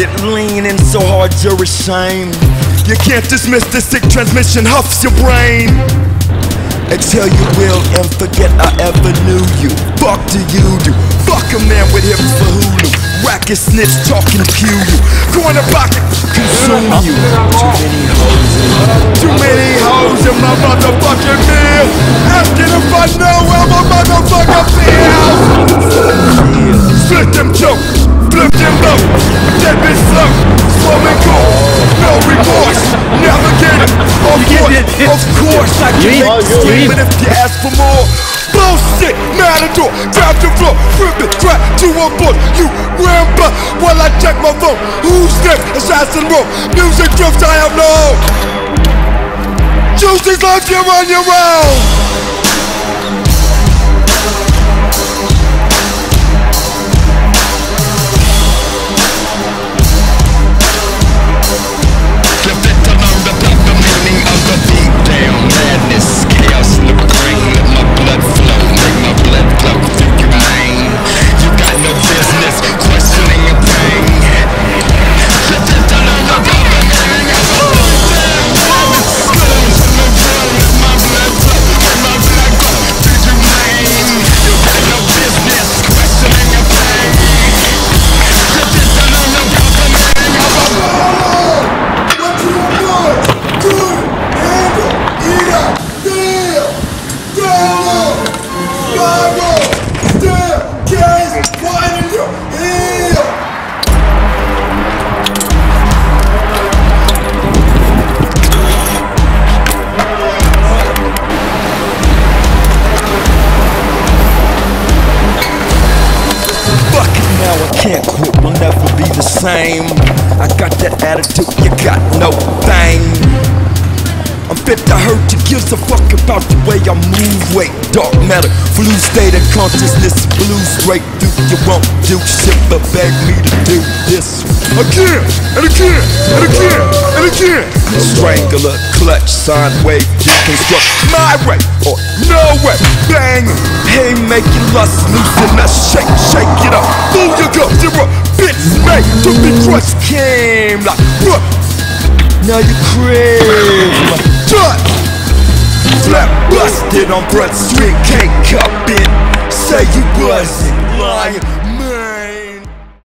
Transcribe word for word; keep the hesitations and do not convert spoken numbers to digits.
it leaning so hard you're ashamed. You can't dismiss the sick transmission, huffs your brain. Exhale you will and forget I ever knew you. Fuck do you do? Fuck a man with hips for Hulu. Racket snitch talking pew you. Corner pocket consume you. Too many hoes in Too many hoes in my motherfucking meal. Asking if I know where my motherfucker feels. Split them choke, flip them low. Dead bitch slow, slow and go. No remorse, navigator. Of course, of course I can make you scream. But if you ask for more, bullshit, matador, grab the floor, rip it, try to avoid you ramble while I check my phone. Who's next? Assassin roll, music drifts I have no. Juices like you're on your own. Can't quit, will never be the same. I got that attitude, you got no thing. I'm fit to hurt, you gives a fuck about the way I move. Wait, dark matter, flu state of consciousness, blue straight through. You won't do shit but beg me to do this again, and again, and again, and again. Strangler, clutch, sine wave, deconstruct my way, or no way. Bang, hey, make you lust, loosen that shake, shake it up. Boom, you go, zero, bitch, made to be crushed. Came like, what? Now you crave. Touch, flat busted on Front Street, can't cup it. Say you wasn't lying.